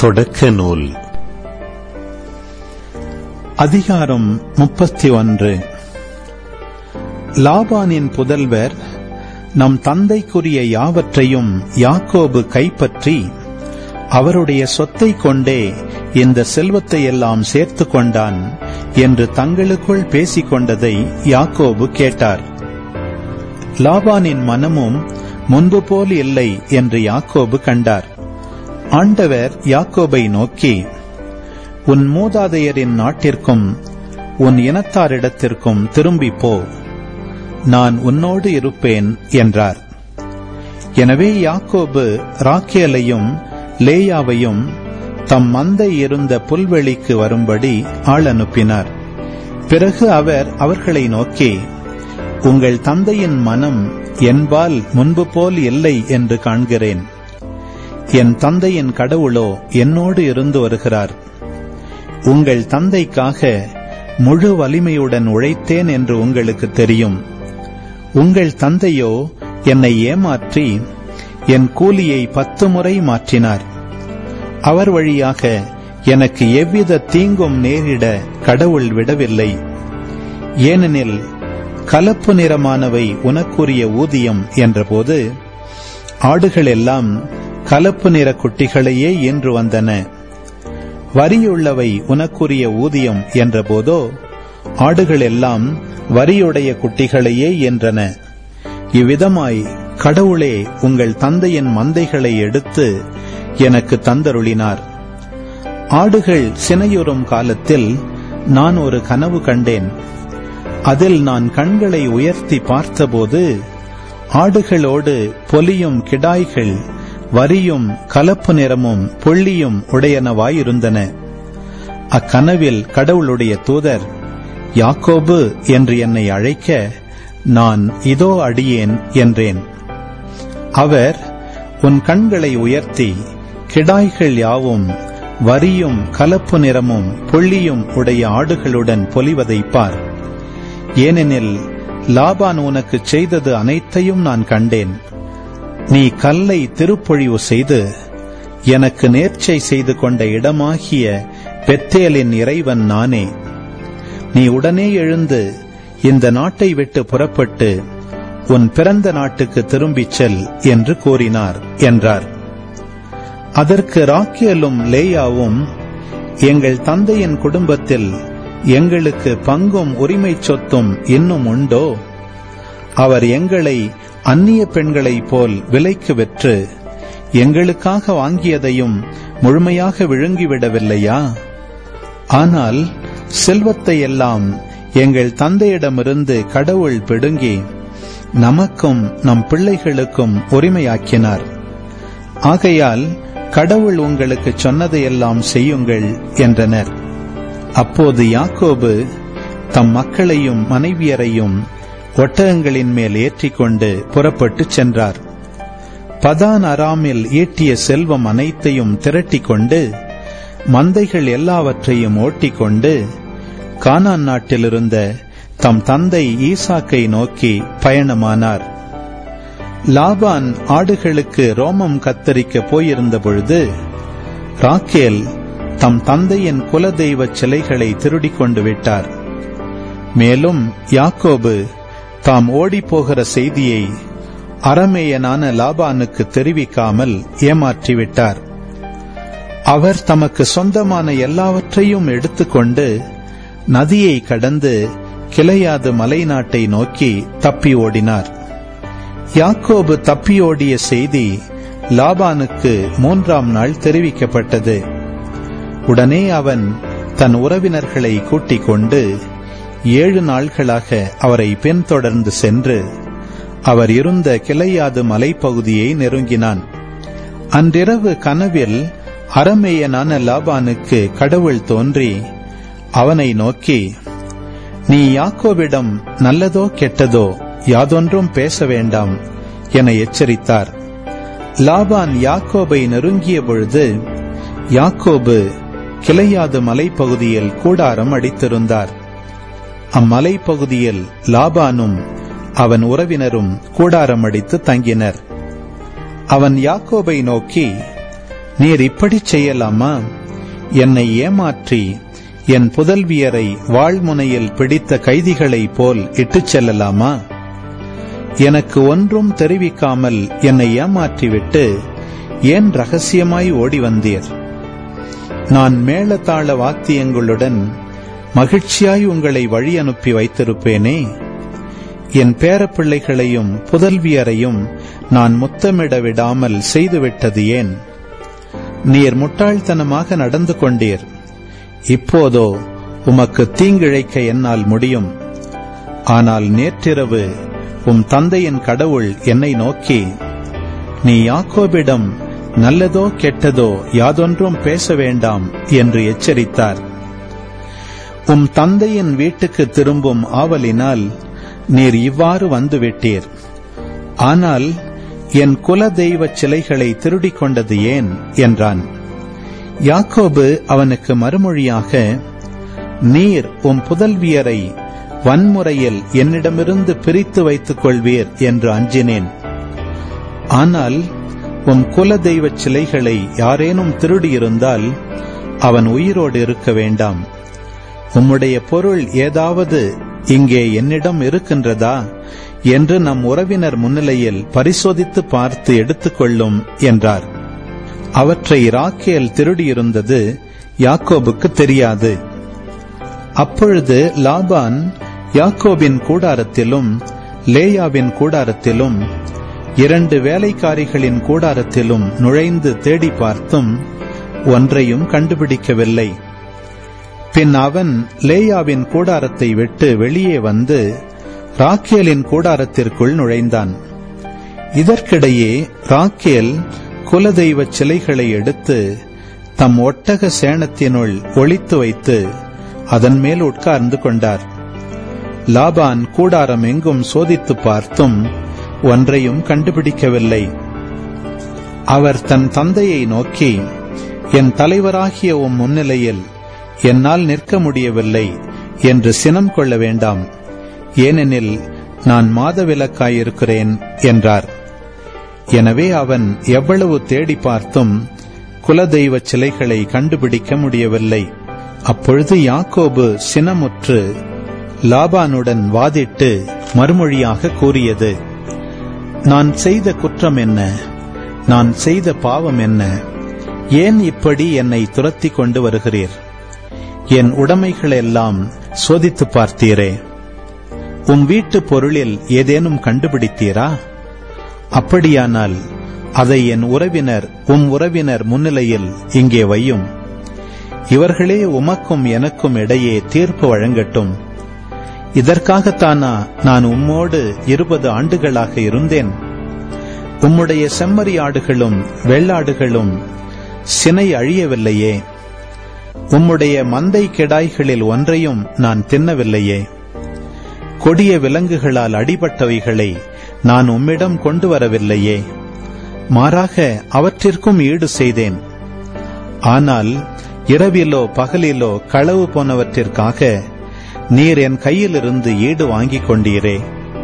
தொடக்க நூல் அதிகாரம் 31. லாபானின் புதல்வர் நம் தந்தைக்குரிய யாவற்றையும் யாக்கோபு கைப்பற்றி அவருடைய சொத்தை கொண்டே இந்த செல்வத்தை எல்லாம் சேர்த்து கொண்டான் என்று தங்களுக்குள் பேசிக் கொண்டதை யாக்கோபு கேட்டார். லாபானின் மனமும் முன்பு போல் இல்லை என்று யாக்கோபு கண்டார். ஆண்டவர் யாக்கோபை நோக்கி, உன் மூதாதையரின் நாட்டிற்கும் உன் இனத்தாரிடத்திற்கும் திரும்பிப் போ, நான் உன்னோடு இருப்பேன் என்றார். எனவே யாக்கோபு ராக்கேலையும் லேயாவையும் தம் மந்தை இருந்த புல்வெளிக்கு வரும்படி ஆள் அனுப்பினார். பிறகு அவர் அவர்களை நோக்கி, உங்கள் தந்தையின் மனம் என்பால் முன்பு போல் இல்லை என்று காண்கிறேன். என் தந்தையின் கடவுளோ என்னோடு இருந்து வருகிறார். உங்கள் தந்தைக்காக முழு வலிமையுடன் உழைத்தேன் என்று உங்களுக்கு தெரியும். உங்கள் தந்தையோ என்னை ஏமாற்றி என் கூலியை 10 முறை மாற்றினார். அவர் வழியாக எனக்கு எவ்வித தீங்கும் நேரிட கடவுள் விடவில்லை. ஏனெனில் கலப்பு நிறமானவை உனக்குரிய ஊதியம் என்றபோது ஆடுகள் எல்லாம் கலப்பு நிற குட்டிகளையே ஈன்று வந்தன. வரியுள்ளவை உனக்குரிய ஊதியம் என்றபோதோ ஆடுகள் எல்லாம் வரியுடைய குட்டிகளையே ஈன்றன. இவ்விதமாய் கடவுளே உங்கள் தந்தையின் மந்தைகளை எடுத்து எனக்கு தந்தருளினார். ஆடுகள் சினையுறும் காலத்தில் நான் ஒரு கனவு கண்டேன். அதில் நான் கண்களை உயர்த்தி பார்த்தபோது ஆடுகளோடு பொலியும் கிடாய்கள் வரியும் கலப்பு நிறமும் புள்ளியும் உடையனவாயிருந்தன. அக்கனவில் கடவுளுடைய தூதர் யாக்கோபு என்று என்னை அழைக்க நான் இதோ அடியேன் என்றேன். அவர், உன் கண்களை உயர்த்தி கிடாய்கள் யாவும் வரியும் கலப்பு நிறமும் புள்ளியும் உடைய ஆடுகளுடன் பொலிவதைப் பார். ஏனெனில் லாபான் உனக்கு செய்தது அனைத்தையும் நான் கண்டேன். நீ கல்லை திருப்பொழிவு செய்து எனக்கு நேர்ச்சை செய்து கொண்ட இடமாகிய பெத்தேலின் இறைவன் நானே. நீ உடனே எழுந்து இந்த நாட்டை விட்டு புறப்பட்டு உன் பிறந்த நாட்டுக்கு திரும்பிச் செல் என்று கூறினார் என்றார். அதற்கு ராக்கேலும் லேயாவும், எங்கள் தந்தையின் குடும்பத்தில் எங்களுக்கு பங்கும் உரிமை சொத்தும் இன்னும் உண்டோ? அவர் எங்களை அந்நிய பெண்களைப் போல் விலைக்கு விற்று எங்களுக்காக வாங்கியதையும் முழுமையாக விழுங்கிவிடவில்லையா? ஆனால் செல்வத்தை எல்லாம் எங்கள் தந்தையிடமிருந்து கடவுள் பிடுங்கி நமக்கும் நம் பிள்ளைகளுக்கும் உரிமையாக்கினார். ஆகையால் கடவுள் உங்களுக்கு சொன்னதையெல்லாம் செய்யுங்கள் என்றனர். அப்போது யாக்கோபு தம் மக்களையும் மனைவியரையும் ஒட்டகங்களின் மேல் ஏற்றிக்கொண்டு புறப்பட்டுச் சென்றார். பதான் அராமில் ஈட்டிய செல்வம் அனைத்தையும் திரட்டிக் கொண்டு மந்தைகள் எல்லாவற்றையும் ஓட்டிக்கொண்டு கானான் நாட்டிலிருந்த தம் தந்தை ஈசாக்கை நோக்கி பயணமானார். லாபான் ஆடுகளுக்கு ரோமம் கத்தரிக்க போயிருந்த பொழுது ராக்கேல் தம் தந்தையின் குலதெய்வ சிலைகளை திருடிக் கொண்டு விட்டார். மேலும் யாக்கோபு தாம் ஓடிப்போகிற செய்தியை அரமேயனான லாபானுக்கு தெரிவிக்காமல் ஏமாற்றிவிட்டார். அவர் தமக்கு சொந்தமான எல்லாவற்றையும் எடுத்துக்கொண்டு நதியை கடந்து கிளையாது மலை நாட்டை நோக்கி தப்பி ஓடினார். யாக்கோபு தப்பியோடிய செய்தி லாபானுக்கு 3ஆம் நாள் தெரிவிக்கப்பட்டது. உடனே அவன் தன் உறவினர்களை கூட்டிக் கொண்டு 7 நாள்களாக அவரை பின்தொடர்ந்து சென்று அவர் இருந்த கிளையாது மலைப்பகுதியை நெருங்கினான். அன்றிரவு கனவில் அரமேயனான லாபானுக்கு கடவுள் தோன்றி அவனை நோக்கி, நீ யாக்கோபிடம் நல்லதோ கெட்டதோ யாதொன்றும் பேச வேண்டாம் என எச்சரித்தார். லாபான் யாக்கோபை நெருங்கிய பொழுது யாக்கோபு கிளையாது மலைப்பகுதியில் கூடாரம் அடித்திருந்தார். அம்மலைப்பகுதியில் லாபானும் அவன் உறவினரும் கூடாரம் அடித்து தங்கினர். அவன் யாக்கோபை நோக்கி, நீர் இப்படி செய்யலாமா? என்னை ஏமாற்றி என் புதல்வியரை வாழ்முனையில் பிடித்த கைதிகளைப் போல் இட்டுச் செல்லலாமா? எனக்கு ஒன்றும் தெரிவிக்காமல் என்னை ஏமாற்றிவிட்டு ஏன் ரகசியமாய் ஓடி வந்தீர்? நான் மேளதாள வாத்தியங்களுடன் மகிழ்ச்சியாய் உங்களை வழி அனுப்பி வைத்திருப்பேனே. என் பேரப்பிள்ளைகளையும் புதல்வியரையும் நான் முத்தமிட விடாமல் செய்துவிட்டது ஏன்? நீர் முட்டாள்தனமாக நடந்து கொண்டீர். இப்போதோ உமக்கு தீங்கிழைக்க என்னால் முடியும். ஆனால் நேற்றிரவு உம் தந்தையின் கடவுள் என்னை நோக்கி, நீ யாக்கோபிடம் நல்லதோ கெட்டதோ யாதொன்றும் பேச வேண்டாம் என்று எச்சரித்தார். உம் தந்தையின் வீட்டுக்கு திரும்பும் ஆவலினால் நீர் இவ்வாறு வந்துவிட்டீர். ஆனால் என் குல தெய்வ சிலைகளை திருடிக் கொண்டது ஏன் என்றான். யாக்கோபு அவனுக்கு மறுமொழியாக, நீர் உம் புதல்வியரை வன்முறையில் என்னிடமிருந்து பிரித்து வைத்துக் கொள்வீர் என்று அஞ்சினேன். ஆனால் உம் குல தெய்வ சிலைகளை யாரேனும் திருடியிருந்தால் அவன் உயிரோடு இருக்க வேண்டாம். உம்முடைய பொருள் ஏதாவது இங்கே என்னிடம் இருக்கின்றதா என்று நம் உறவினர் முன்னிலையில் பரிசோதித்து பார்த்து எடுத்துக்கொள்ளும் என்றார். அவற்றை ராக்கேல் திருடியிருந்தது யாக்கோபுக்கு தெரியாது. அப்பொழுது லாபான் யாக்கோபின் கூடாரத்திலும் லேயாவின் கூடாரத்திலும் 2 வேலைக்காரிகளின் கூடாரத்திலும் நுழைந்து தேடி பார்த்தும் ஒன்றையும் கண்டுபிடிக்கவில்லை. பின் அவன் லேயாவின் கூடாரத்தை விட்டு வெளியே வந்து ராக்கேலின் கூடாரத்திற்குள் நுழைந்தான். இதற்கிடையே ராக்கேல் குலதெய்வ சிலைகளை எடுத்து தம் ஒட்டக சேணத்தினுள் ஒளித்து வைத்து அதன் மேல் உட்கார்ந்து கொண்டார். லாபான் கூடாரம் எங்கும் சோதித்து பார்த்தும் ஒன்றையும் கண்டுபிடிக்கவில்லை. அவர் தன் தந்தையை நோக்கி, என் தலைவராகிய உம் முன்னிலையில் என்னால் நிற்க முடியவில்லை என்று சினம் கொள்ள வேண்டாம், ஏனெனில் நான் மாதவிலக்காயிருக்கிறேன் என்றார். எனவே அவன் எவ்வளவு தேடி பார்த்தும் குலதெய்வ சிலைகளை கண்டுபிடிக்க முடியவில்லை. அப்பொழுது யாக்கோபு சினமுற்று லாபானுடன் வாதிட்டு மறுமொழியாக கூறியது, நான் செய்த குற்றம் என்ன? நான் செய்த பாவம் என்ன? ஏன் இப்படி என்னை துரத்தி கொண்டு வருகிறீர்? என் உடைமைகளெல்லாம் சோதித்து பார்த்தீரே. உம் வீட்டு பொருளில் ஏதேனும் கண்டுபிடித்தீரா? அப்படியானால் அதை என் உம் உறவினர் முன்னிலையில் இங்கே வையும். இவர்களே உமக்கும் எனக்கும் இடையே தீர்ப்பு வழங்கட்டும். இதற்காகத்தானா நான் உம்மோடு 20 ஆண்டுகளாக இருந்தேன்? உம்முடைய செம்மறியாடுகளும் வெள்ளாடுகளும் சினை அழியவில்லையே. உம்முடைய மந்தை கெடாய்களில் ஒன்றையும் நான் தின்னவில்லையே. கொடிய விலங்குகளால் அடிபட்டவைகளை நான் உம்மிடம் கொண்டு வரவில்லையே. மாறாக அவற்றிற்கும் ஈடு செய்தேன். ஆனால் இரவிலோ பகலிலோ களவு போனவற்றிற்காக நீர் என் கையிலிருந்து ஈடு வாங்கிக் கொண்டீரே.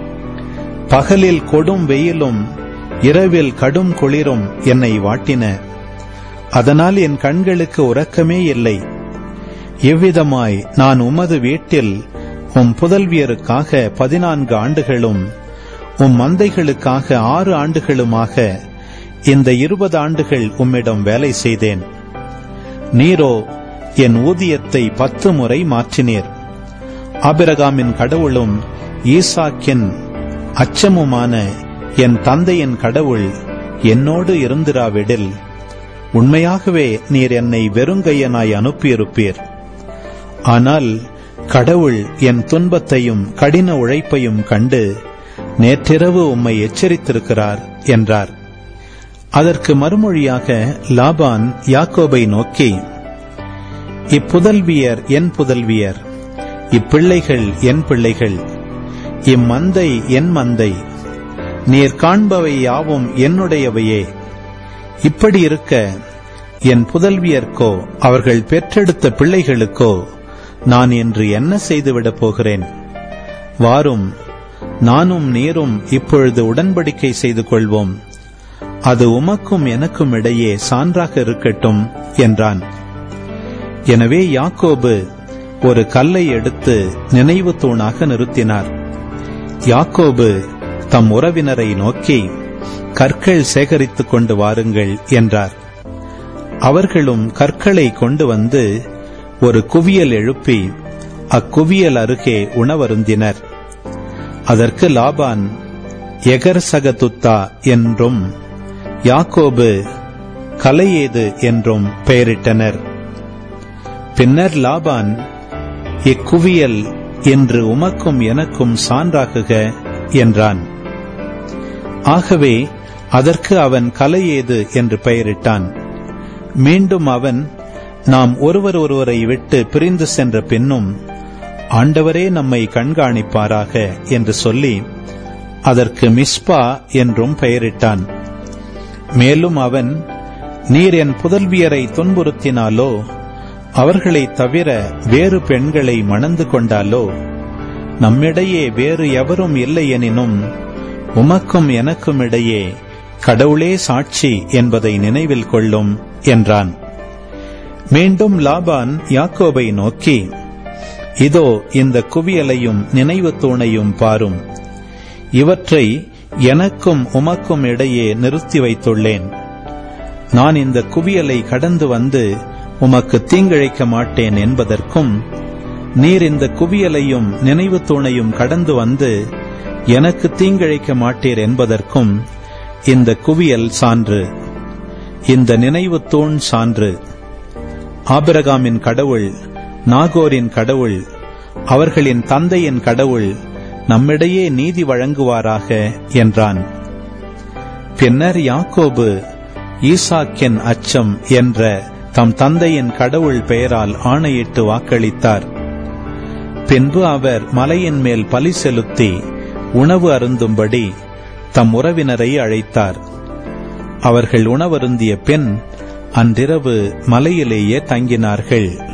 பகலில் கொடும் வெயிலும் இரவில் கடும் குளிரும் என்னை வாட்டின. அதனால் என் கண்களுக்கு உறக்கமே இல்லை. இவ்விதமாய் நான் உமது வீட்டில் உம் புதல்வியருக்காக 14 ஆண்டுகளும் உம் மந்தைகளுக்காக 6 ஆண்டுகளுமாக இந்த 20 ஆண்டுகள் உம்மிடம் வேலை செய்தேன். நீரோ என் ஊதியத்தை 10 முறை மாற்றினீர். ஆபிரகாமின் கடவுளும் ஈசாக்கின் அச்சமுமான என் தந்தையின் கடவுள் என்னோடு இருந்திராவிடில் உண்மையாகவே நீர் என்னை வெறுங்கையனாய் அனுப்பியிருப்பீர். ஆனால் கடவுள் என் துன்பத்தையும் கடின உழைப்பையும் கண்டு நேற்றிரவு உம்மை எச்சரித்திருக்கிறார் என்றார். அதற்கு மறுமொழியாக லாபான் யாக்கோபை நோக்கி, இப்புதல்வியர் என் புதல்வியர், இப்பிள்ளைகள் என் பிள்ளைகள், இம்மந்தை என் மந்தை, நீர் காண்பவை யாவும் என்னுடையவையே. இப்படி இருக்க என் புதல்வியர்க்கோ அவர்கள் பெற்றெடுத்த பிள்ளைகளுக்கோ நான் இன்று என்ன செய்துவிடப் போகிறேன்? வாரும், நானும் நீரும் இப்பொழுது உடன்படிக்கை செய்து கொள்வோம். அது உமக்கும் எனக்கும் இடையே சான்றாக இருக்கட்டும் என்றான். எனவே யாக்கோபு ஒரு கல்லை எடுத்து நினைவு தூணாக நிறுத்தினார். யாக்கோபு தம் உறவினரை நோக்கி, கற்கள் சேகரித்துக் கொண்டு வாருங்கள் என்றார். அவர்களும் கற்களை கொண்டு வந்து ஒரு குவியல் எழுப்பி அக்குவியல் அருகே உணவருந்தினர். அதற்கு லாபான் எகர்சகதுத்தா என்றும் யாக்கோபு கலையேது என்றும் பெயரிட்டனர். பின்னர் லாபான், இக்குவியல் இன்று உமக்கும் எனக்கும் சான்றாகுக என்றான். ஆகவே அதற்கு அவன் கலையேது என்று பெயரிட்டான். மீண்டும் அவன், நாம் ஒருவரை விட்டு பிரிந்து சென்ற பின்னும் ஆண்டவரே நம்மை கண்காணிப்பாராக என்று சொல்லி அதற்கு மிஸ்பா என்றும் பெயரிட்டான். மேலும் அவன், நீர் என் புதல்வியரை துன்புறுத்தினாலோ அவர்களை தவிர வேறு பெண்களை மணந்து கொண்டாலோ நம்மிடையே வேறு எவரும் இல்லை எனினும் உமக்கும் எனக்கும் இடையே கடவுளே சாட்சி என்பதை நினைவில் கொள்ளும் என்றான். மீண்டும் லாபான் யாக்கோபை நோக்கி, இதோ இந்த குவியலையும் நினைவு தூணையும் பாரும். இவற்றை எனக்கும் உமக்கும் இடையே நிறுத்தி வைத்துள்ளேன். நான் இந்த குவியலை கடந்து வந்து உமக்கு தீங்கிழைக்க மாட்டேன் என்பதற்கும், நீர் இந்த குவியலையும் நினைவு தூணையும் கடந்து வந்து எனக்கு தீங்கிழைக்க மாட்டீர் என்பதற்கும் இந்த குவியல் சான்று, இந்த நினைவு தூண் சான்று. ஆபிரகாமின் கடவுள், நாகோரின் கடவுள், அவர்களின் தந்தையின் கடவுள் நம்மிடையே நீதி வழங்குவாராக என்றான். பின்னர் யாக்கோபு ஈசாக்கின் அச்சம் என்ற தம் தந்தையின் கடவுள் பெயரால் ஆணையிட்டு வாக்களித்தார். பின்பு அவர் மலையின் மேல் பலி செலுத்தி உணவு அருந்தும்படி தம் உறவினரை அழைத்தார். அவர்கள் உணவருந்திய பின் அன்றிரவு மலையிலேயே தங்கினார்கள்.